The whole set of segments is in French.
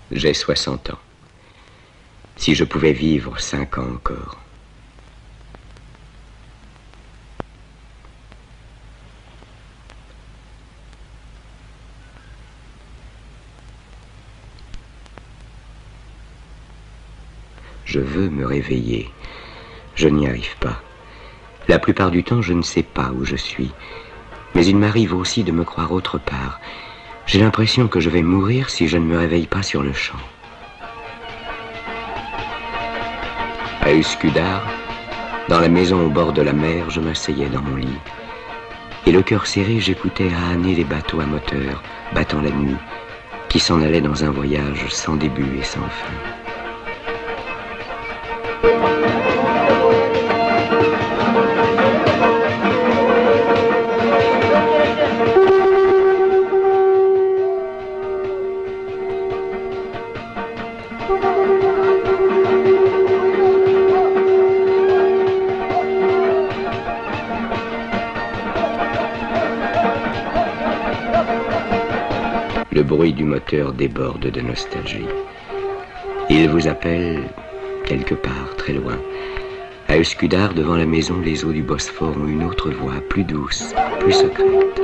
J'ai 60 ans. Si je pouvais vivre 5 ans encore. Je veux me réveiller. Je n'y arrive pas. La plupart du temps, je ne sais pas où je suis. Mais il m'arrive aussi de me croire autre part. J'ai l'impression que je vais mourir si je ne me réveille pas sur le champ. À Uskudar, dans la maison au bord de la mer, je m'asseyais dans mon lit. Et le cœur serré, j'écoutais ahaner les bateaux à moteur, battant la nuit, qui s'en allaient dans un voyage sans début et sans fin. Le bruit du moteur déborde de nostalgie. Il vous appelle quelque part, très loin. À Uskudar, devant la maison, les eaux du Bosphore ont une autre voix, plus douce, plus secrète.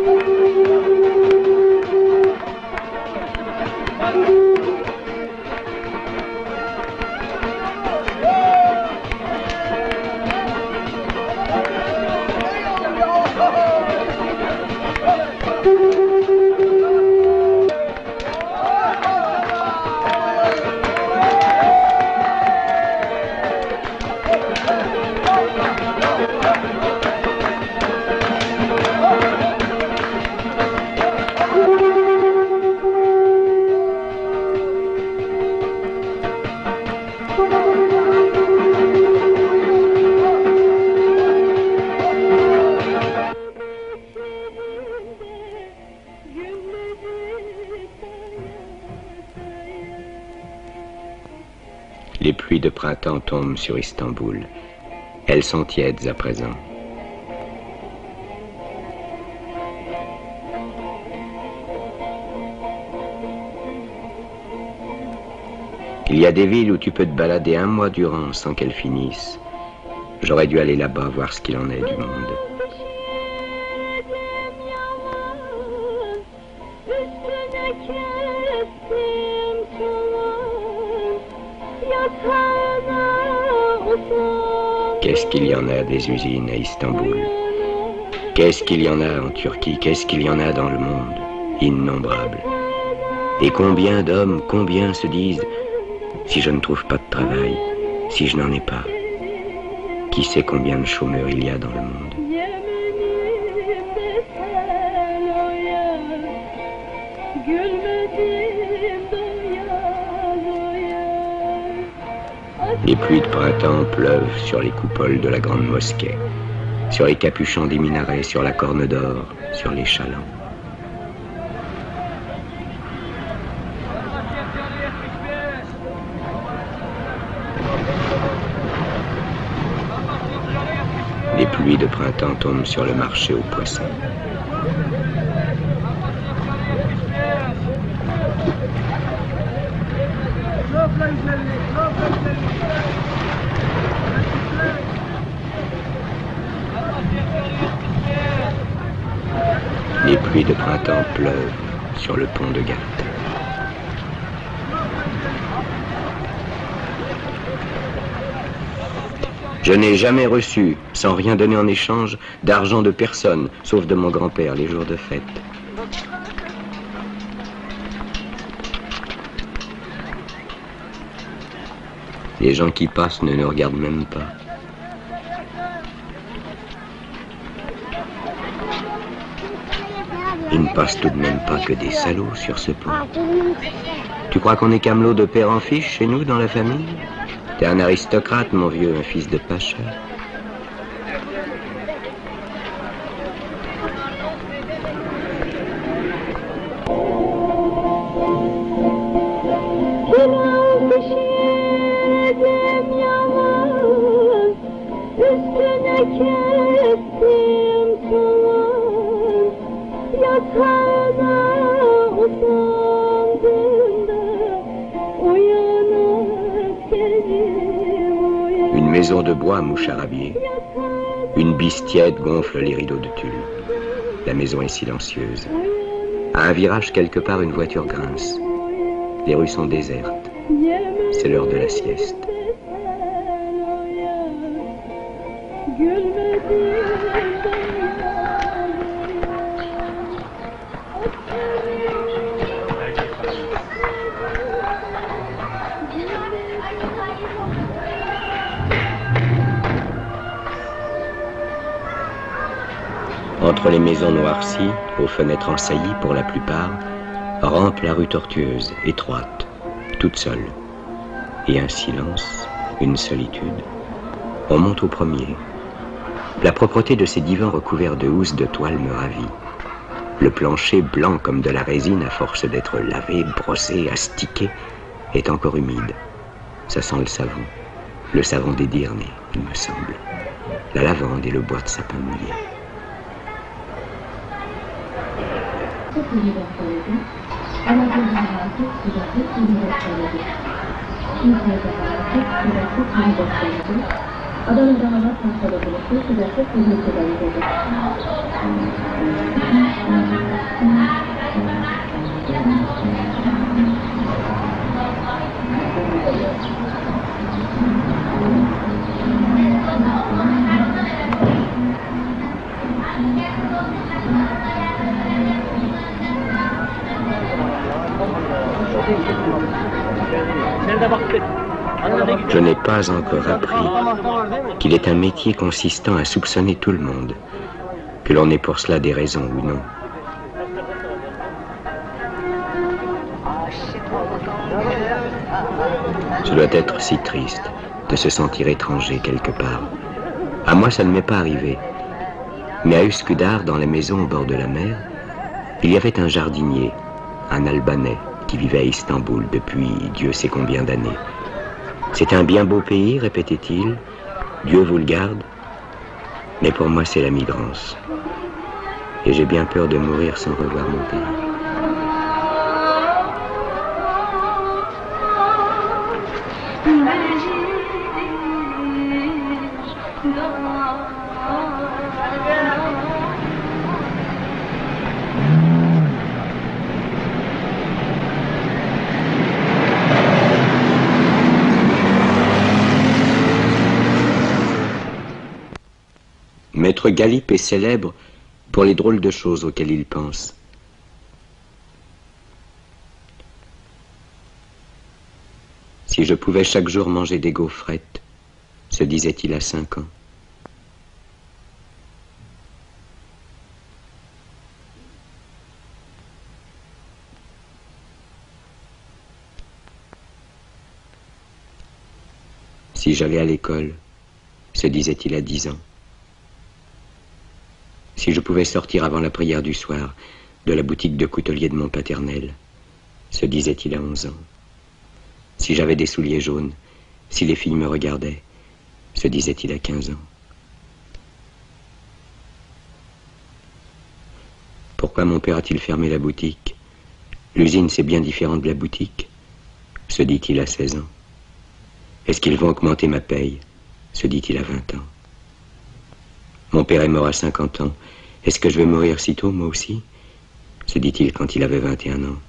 Les pluies de printemps tombent sur Istanbul. Elles sont tièdes à présent. Il y a des villes où tu peux te balader un mois durant sans qu'elles finissent. J'aurais dû aller là-bas voir ce qu'il en est du monde. Qu'est-ce qu'il y en a des usines à Istanbul? Qu'est-ce qu'il y en a en Turquie? Qu'est-ce qu'il y en a dans le monde? Innombrables. Et combien d'hommes, combien se disent: si je ne trouve pas de travail, si je n'en ai pas, qui sait combien de chômeurs il y a dans le monde? Les pluies de printemps pleuvent sur les coupoles de la grande mosquée, sur les capuchons des minarets, sur la corne d'or, sur les chalands. Les pluies de printemps tombent sur le marché aux poissons. Les pluies de printemps pleuvent sur le pont de Galata. Je n'ai jamais reçu, sans rien donner en échange, d'argent de personne, sauf de mon grand-père les jours de fête. Les gens qui passent ne nous regardent même pas. Il ne passe tout de même pas que des salauds sur ce pont. Tu crois qu'on est camelot de père en fiche chez nous, dans la famille? T'es un aristocrate, mon vieux, un fils de pacha. maison de bois moucharabiée. Une bise tiède gonfle les rideaux de tulle. La maison est silencieuse. À un virage quelque part, une voiture grince. Les rues sont désertes. C'est l'heure de la sieste. Entre les maisons noircies, aux fenêtres ensaillies pour la plupart, rampe la rue tortueuse, étroite, toute seule. Et un silence, une solitude. On monte au premier. La propreté de ces divans recouverts de housses de toile me ravit. Le plancher, blanc comme de la résine à force d'être lavé, brossé, astiqué, est encore humide. Ça sent le savon des Dyrnées, il me semble. La lavande et le bois de sapin mouillé. Je n'ai pas encore appris qu'il est un métier consistant à soupçonner tout le monde, que l'on ait pour cela des raisons ou non. Ce doit être si triste de se sentir étranger quelque part. À moi, ça ne m'est pas arrivé. Mais à Üsküdar, dans la maison au bord de la mer, il y avait un jardinier, un Albanais, qui vivait à Istanbul depuis Dieu sait combien d'années. C'est un bien beau pays, répétait-il. Dieu vous le garde. Mais pour moi, c'est la migrance. Et j'ai bien peur de mourir sans revoir mon pays. Maître Galip est célèbre pour les drôles de choses auxquelles il pense. Si je pouvais chaque jour manger des gaufrettes, se disait-il à 5 ans. Si j'allais à l'école, se disait-il à 10 ans. Si je pouvais sortir avant la prière du soir de la boutique de coutelier de mon paternel, se disait-il à 11 ans. Si j'avais des souliers jaunes, si les filles me regardaient, se disait-il à 15 ans. Pourquoi mon père a-t-il fermé la boutique? L'usine, c'est bien différent de la boutique, se dit-il à 16 ans. Est-ce qu'ils vont augmenter ma paye? Se dit-il à 20 ans. Mon père est mort à 50 ans. Est-ce que je vais mourir si tôt, moi aussi? Se dit-il quand il avait 21 ans.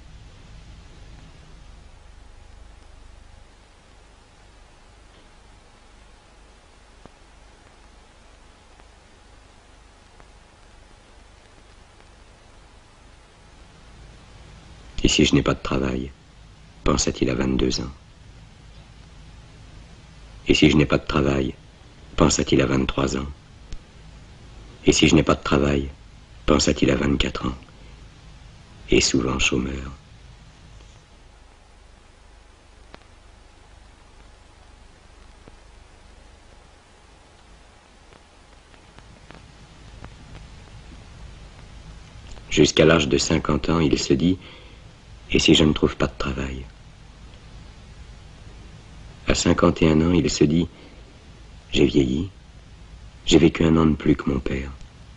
Et si je n'ai pas de travail, pensa-t-il à 22 ans. Et si je n'ai pas de travail, pensa-t-il à 23 ans. Et si je n'ai pas de travail, pensa-t-il à 24 ans. Et souvent chômeur. Jusqu'à l'âge de 50 ans, il se dit, et si je ne trouve pas de travail? À 51 ans, il se dit, j'ai vieilli, j'ai vécu 1 an de plus que mon père.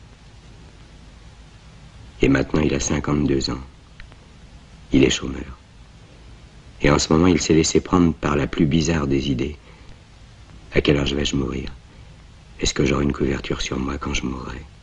Et maintenant, il a 52 ans. Il est chômeur. Et en ce moment, il s'est laissé prendre par la plus bizarre des idées. À quelle heure vais-je mourir? Est-ce que j'aurai une couverture sur moi quand je mourrai?